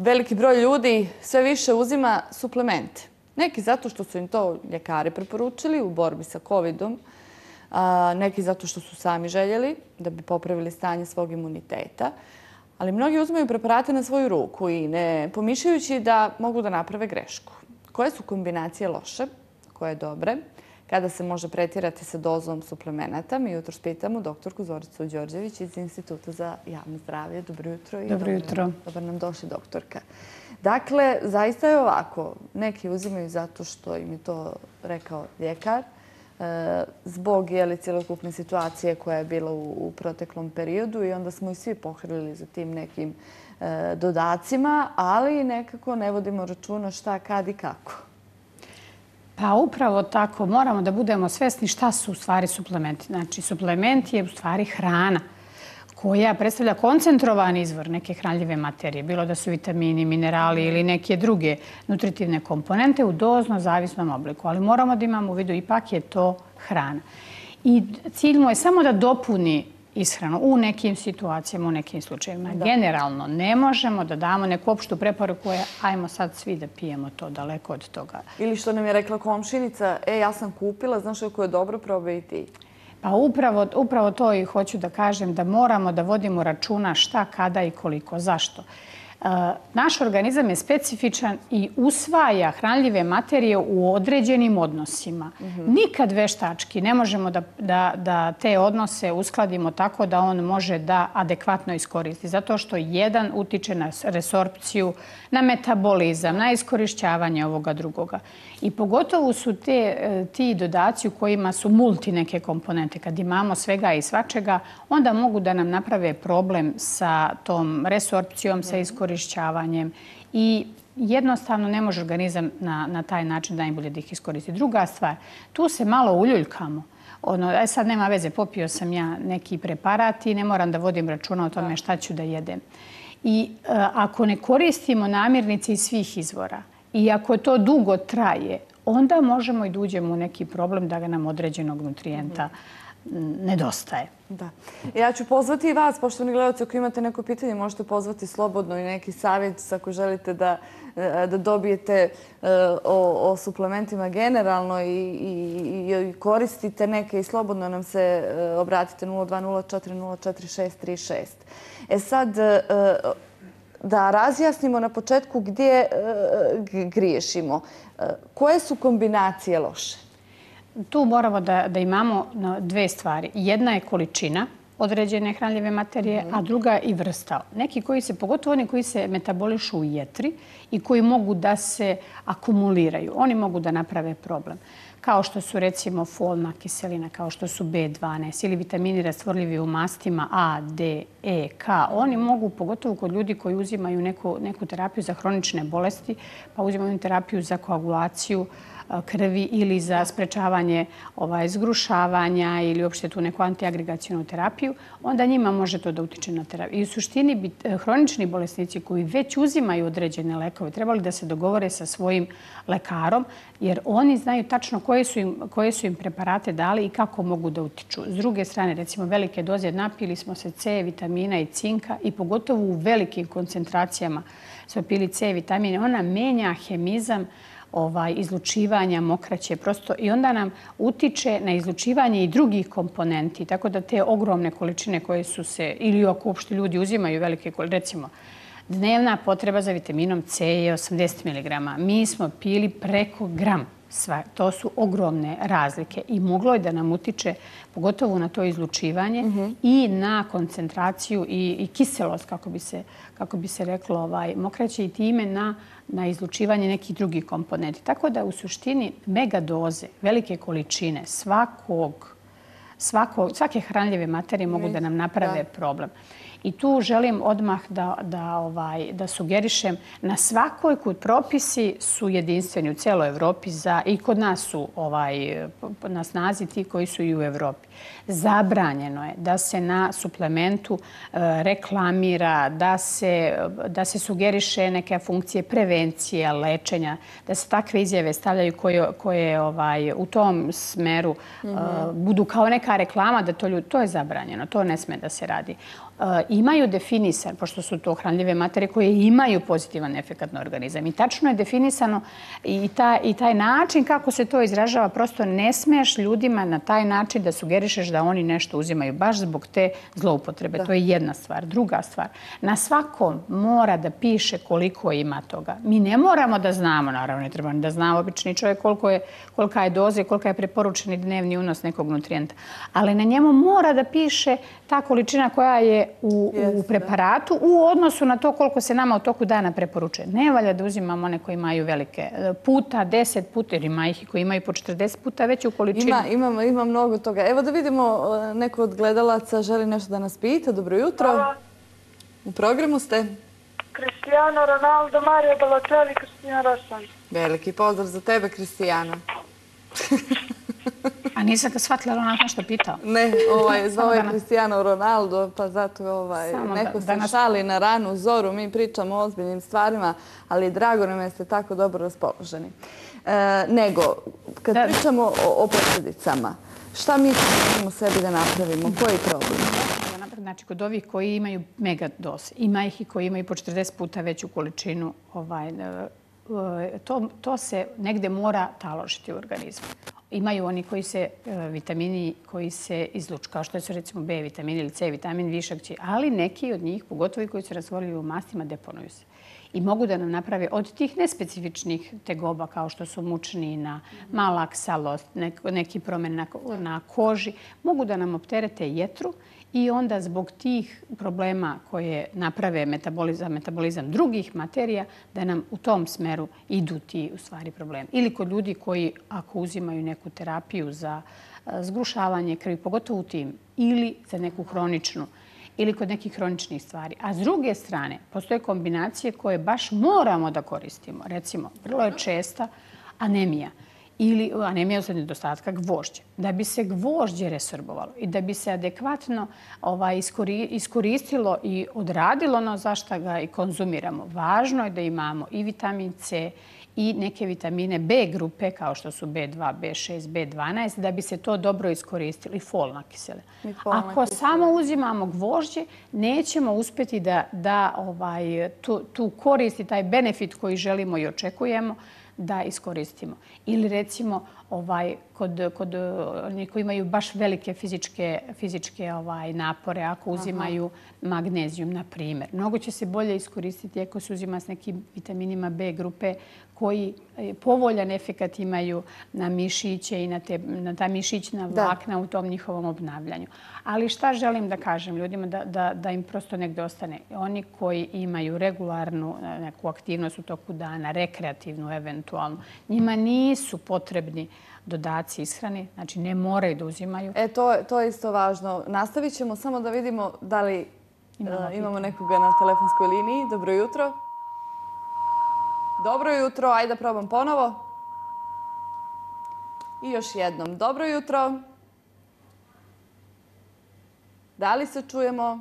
veliki broj ljudi sve više uzima suplemente. Neki zato što su im to ljekari preporučili u borbi sa COVID-om, neki zato što su sami željeli da bi popravili stanje svog imuniteta, ali mnogi uzimaju preparate na svoju ruku i ne pomišljajući da mogu da naprave grešku. Koje su kombinacije loše, koje dobre, kada se može pretjerati sa dozom suplemenata? Mi jutros pitamo doktorku Zoricu Đorđević iz Instituta za javno zdravlje. Dobro jutro. Dobro jutro. Dobar nam došli, doktorka. Dakle, zaista je ovako. Neki uzimaju zato što im je to rekao ljekar, zbog cjelokupne situacije koja je bila u proteklom periodu i onda smo i svi pohrlili za tim nekim dodacima, ali nekako ne vodimo računa šta, kad i kako. Pa upravo tako. Moramo da budemo svesni šta su u stvari suplementi. Znači, suplement je u stvari hrana koja predstavlja koncentrovan izvor neke hranljive materije, bilo da su vitamini, minerali ili neke druge nutritivne komponente u dozno zavisnom obliku. Ali moramo da imamo u vidu, ipak je to hrana. I cilj mu je samo da dopuni ishranu u nekim situacijama, u nekim slučajevima. Generalno ne možemo da damo neku opštu preporuku ajmo sad svi da pijemo to, daleko od toga. Ili što nam je rekla komšinica, ja sam kupila, znaš ako je dobro, probaj i ti. Pa upravo to i hoću da kažem, da moramo da vodimo računa šta, kada i koliko. Zašto? Naš organizam je specifičan i usvaja hranljive materije u određenim odnosima. Nikad veštački ne možemo da te odnose uskladimo tako da on može da adekvatno iskoristi. Zato što jedan utiče na resorpciju, na metabolizam, na iskorišćavanje ovoga drugoga. I pogotovo su ti dodaci u kojima su multi neke komponente. Kad imamo svega i svačega, onda mogu da nam naprave problem sa tom resorpcijom, sa iskorišćavanjem i jednostavno ne može organizam na taj način najbolje da ih iskoristi. Druga stvar, tu se malo uljuljkamo. Sad nema veze, popio sam ja neki preparat i ne moram da vodim računa o tome šta ću da jedem. I ako ne koristimo namirnice iz svih izvora i ako to dugo traje, onda možemo i da uđemo u neki problem da nam određenog nutrijenta nedostaje. Da. Ja ću pozvati i vas, poštovani gledalci, ako imate neko pitanje, možete pozvati slobodno i neki savjet ako želite da dobijete o suplementima generalno i koristite neke i slobodno nam se obratite 0204046636. Sad, da razjasnimo na početku gdje griješimo. Koje su kombinacije loše? Tu moramo da imamo dve stvari. Jedna je količina određene hranljive materije, a druga i vrsta. Neki koji se, pogotovo oni koji se metabolišu u jetri i koji mogu da se akumuliraju, oni mogu da naprave problem. Kao što su recimo folna kiselina, kao što su B12 ili vitamini rastvorljivi u mastima A, D, E, K. Oni mogu, pogotovo kod ljudi koji uzimaju neku terapiju za hronične bolesti, pa uzimaju terapiju za koagulaciju krvi ili za sprečavanje zgrušavanja ili uopšte tu neku antiagregacionu terapiju, onda njima može to da utiče na terapiju. I u suštini bi hronični bolesnici koji već uzimaju određene lekove trebali da se dogovore sa svojim lekarom, jer oni znaju tačno koje su im preparate dali i kako mogu da utiču. S druge strane, recimo velike doze, napili smo se C, vitamina i cinka i pogotovo u velikim koncentracijama smo pili C vitamine, ona menja hemizam izlučivanja mokraće prosto i onda nam utiče na izlučivanje i drugih komponenti. Tako da te ogromne količine koje su se, ili ako uopšte ljudi uzimaju velike količine, recimo dnevna potreba za vitaminom C je 80 mg. Mi smo pili preko gram. To su ogromne razlike i moglo je da nam utiče pogotovo na to izlučivanje i na koncentraciju i kiselost, kako bi se reklo, mokraće i time na izlučivanje nekih drugih komponenti. Tako da u suštini megadoze, velike količine svake hranljive materije mogu da nam naprave problem. I tu želim odmah da sugerišem na svakoj kod propisi su jedinstveni u cijeloj Evropi i kod nas su na snazi ti koji su i u Evropi. Zabranjeno je da se na suplementu reklamira, da se sugeriše neke funkcije prevencije, lečenja, da se takve izjave stavljaju koje u tom smeru budu kao neka reklama, da to je zabranjeno, to ne sme da se radi. imaju definisan, pošto su to hranljive materije koje imaju pozitivan efekat na organizam. I tačno je definisano i taj način kako se to izražava. Prosto ne smiješ ljudima na taj način da sugerišeš da oni nešto uzimaju baš zbog te zloupotrebe. To je jedna stvar. Druga stvar, na svakom mora da piše koliko ima toga. Mi ne moramo da znamo, naravno ne treba da zna obični čovjek kolika je doza i kolika je preporučeni dnevni unos nekog nutrijenta. Ali na njemu mora da piše ta količina koja je u preparatu u odnosu na to koliko se nama u toku dana preporučuje. Ne valja da uzimamo one koji imaju velike puta, 10 puta, jer ima ih koji imaju po 40 puta veću količinu. Ima mnogo toga. Evo da vidimo, neko od gledalaca želi nešto da nas pita. Dobro jutro. Hvala. U programu ste. Cristiano Ronaldo, Mario Balotelli, Kristina Rosson. Veliki pozdrav za tebe, Kristijana. A nisam ga shvatila, on nešto pitao. Ne, zvao je Cristiano Ronaldo, pa zato neko se šali na ranu zoru. Mi pričamo o ozbiljnim stvarima, ali drago nam je ste tako dobro raspoloženi. Nego, kad pričamo o posljedicama, šta mi možemo sebi da napravimo? Koji je problem? Znači, kod ovih koji imaju megadoz, ima ih i koji imaju po 40 puta veću količinu, to se negde mora taložiti u organizmu. Imaju oni koji se, vitamini koji se izluču, kao što su recimo B vitamin ili C vitamin, višak će, ali neki od njih, pogotovo koji su razvorili u mastima, deponuju se. I mogu da nam naprave od tih nespecifičnih tegoba kao što su mučnina, malaksalost, neki promen na koži, mogu da nam opterete jetru i onda zbog tih problema koje naprave metabolizam drugih materija, da nam u tom smeru idu ti u stvari problemi. Ili kod ljudi koji ako uzimaju neku terapiju za zgrušavanje krvi, pogotovo u tim, ili za neku hroničnu, ili kod nekih hroničnih stvari. A s druge strane, postoje kombinacije koje baš moramo da koristimo. Recimo, vrlo je česta anemija ili anemija usled nedostatka gvožđa. Da bi se gvožđe resorbovalo i da bi se adekvatno iskoristilo i odradilo ono zašto ga i konzumiramo, važno je da imamo i vitamin C i neke vitamine B grupe, kao što su B2, B6, B12, da bi se to dobro iskoristili. Folna kisele. Ako samo uzimamo gvožđe, nećemo uspjeti da tu korist i taj benefit koji želimo i očekujemo da iskoristimo. Ili recimo kod onih koji imaju baš velike fizičke napore, ako uzimaju magnezijum, na primjer. Mnogo će se bolje iskoristiti ako se uzima s nekim vitaminima B grupe koji povoljan efekat imaju na mišiće i na ta mišićna vlakna u tom njihovom obnavljanju. Ali šta želim da kažem ljudima da im prosto negdje ostane? Oni koji imaju regularnu neku aktivnost u toku dana, rekreativnu eventualno, njima nisu potrebni dodaci ishrane, znači ne moraju da uzimaju. To je isto važno. Nastavit ćemo samo da vidimo da li imamo nekoga na telefonskoj liniji. Dobro jutro. Dobro jutro, ajde da probam ponovo. I još jednom. Dobro jutro. Da li se čujemo?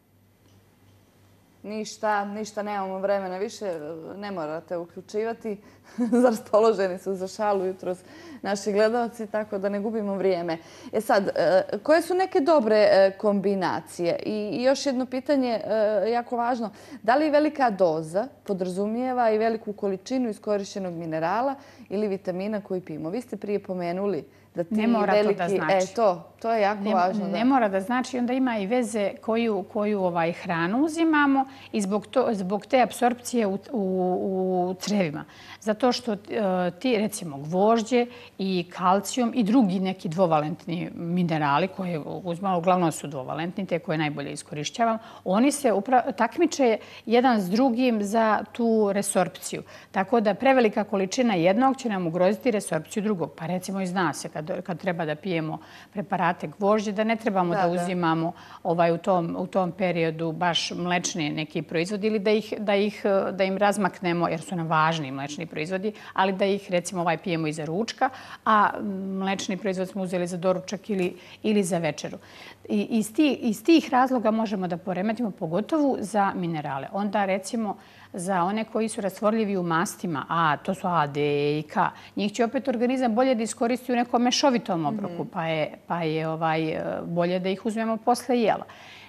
Ništa, nemamo vremena više, ne morate uključivati. Raspoloženi su za šalu jutros naši gledalci, tako da ne gubimo vrijeme. Sad, koje su neke dobre kombinacije? I još jedno pitanje, jako važno. Da li velika doza podrazumijeva i veliku količinu iskorišćenog minerala ili vitamina koji pijemo? Vi ste prije pomenuli da ti ne mora to da znači. To je jako važno. Ne mora da znači, onda ima i veze koju hranu uzimamo i zbog te apsorpcije u crevima. Zato što ti, recimo, gvožđe i kalcijum i drugi neki dvovalentni minerali koje uzimamo, uglavnom su dvovalentni, te koje najbolje iskorišćavamo, oni se takmiče jedan s drugim za tu resorpciju. Tako da prevelika količina jednog će nam ugroziti resorpciju drugog. Pa recimo i zna se kad treba da pijemo preparate gvožđe, da ne trebamo da uzimamo u tom periodu baš mlečni neki proizvodi ili da im razmaknemo, jer su nam važni mlečni proizvodi, ali da ih recimo pijemo iza ručka, a mlečni proizvod smo uzeli za doručak ili za večeru. Iz tih razloga možemo da poremetimo, pogotovo za minerale. Onda recimo za one koji su rastvorljivi u mastima, a to su A, D, E i K, njih će opet organizam bolje da iskoristi u nekom mešovitom obroku, pa je bolje da ih uzmemo posle jela.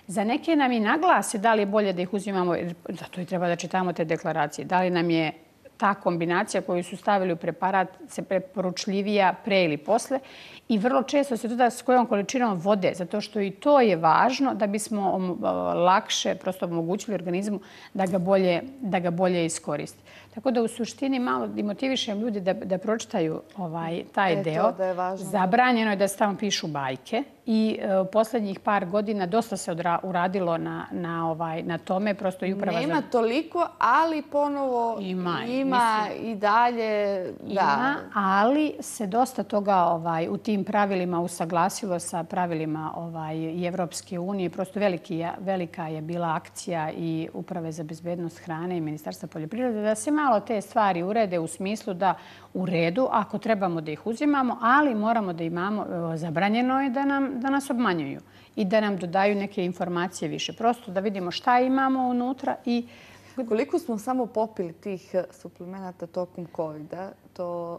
Za neke nam i naglasi da li je bolje da ih uzimamo, jer zato i treba da čitamo te deklaracije. Da li nam je ta kombinacija koju su stavili u preparat se preporučljivija pre ili posle. I vrlo često se doda s kojom količinom vode, zato što i to je važno da bismo lakše prosto omogućili organizmu da ga bolje iskoristi. Tako da u suštini malo i motivišem ljudi da pročitaju taj deo. Zabranjeno je da se tamo pišu bajke i poslednjih par godina dosta se uradilo na tome. Prosto i uprava nema toliko, ali ponovo ima i dalje. Ima, ali se dosta toga u tim pravilima usaglasilo sa pravilima i Evropske unije. Prosto velika je bila akcija i Uprave za bezbednost hrane i Ministarstva poljoprivrede da se malo te stvari urede u smislu da u redu, ako trebamo da ih uzimamo, ali moramo da imamo, zabranjeno je da nas obmanjuju i da nam dodaju neke informacije više. Prosto da vidimo šta imamo unutra i koliko smo samo popili tih suplemenata tokom COVID-a, to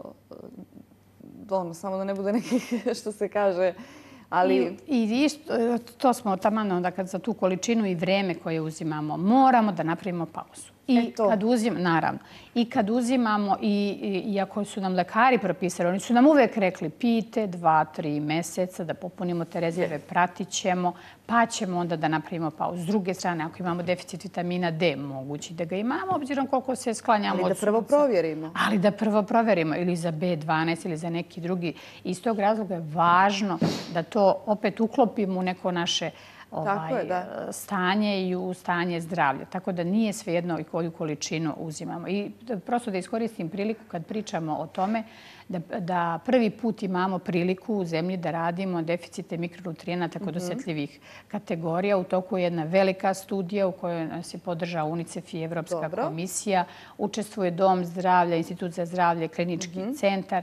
samo da ne bude nekih, što se kaže, ali... I to smo taman onda kad za tu količinu i vreme koje uzimamo, moramo da napravimo pauzu. I kad uzimamo, naravno, i kad uzimamo, iako su nam lekari propisali, oni su nam uvek rekli pijte 2-3 meseca da popunimo te rezerve, pratit ćemo, pa ćemo onda da napravimo pauzu. S druge strane, ako imamo deficit vitamina D, mogući da ga imamo, obzirom koliko se sklanjamo od sunca. Ali da prvo provjerimo. Ali da prvo provjerimo, ili za B12 ili za neki drugi. Iz tog razloga je važno da to opet uklopimo u neko naše stanje i u stanje zdravlja. Tako da nije svejedno i koju količinu uzimamo. I prosto da iskoristim priliku kad pričamo o tome da prvi put imamo priliku u zemlji da radimo deficite mikronutrijenata kod osetljivih kategorija. U toku je jedna velika studija u kojoj nas je podržao UNICEF i Evropska komisija. Učestvuje Dom zdravlja, Institut za zdravlje, Klinički centar.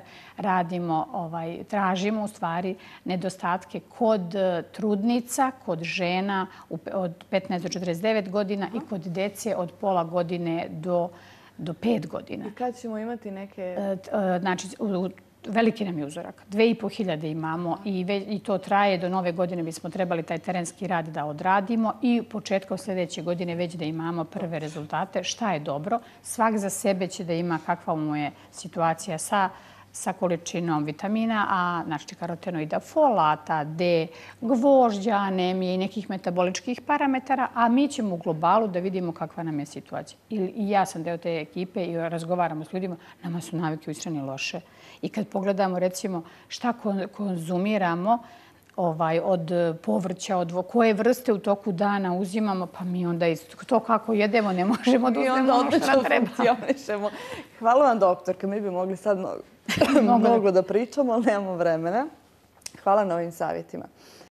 Tražimo u stvari nedostatke kod trudnica, kod žena od 15 do 49 godina i kod dece od pola godine do 5 godina. I kad ćemo imati neke... Znači, veliki nam je uzorak. 2500 imamo i to traje. Do nove godine bismo trebali taj terenski rad da odradimo i početkom sljedeće godine već da imamo prve rezultate. Šta je dobro? Svak za sebe će da ima kakva mu je situacija sa količinom vitamina A, znači karotenoida, folata, D, gvožđa, anemije i nekih metaboličkih parametara, a mi ćemo u globalu da vidimo kakva nam je situacija. I ja sam deo te ekipe i razgovaramo s ljudima, nama su navike u ishrani loše. I kad pogledamo recimo šta konzumiramo od povrća, od koje vrste u toku dana uzimamo, pa mi onda to kako jedemo ne možemo da uzmemo ono što nam treba. Hvala vam, doktorka. Mi bi mogli sad mnogo da pričamo, ali nemamo vremena. Hvala na ovim savjetima.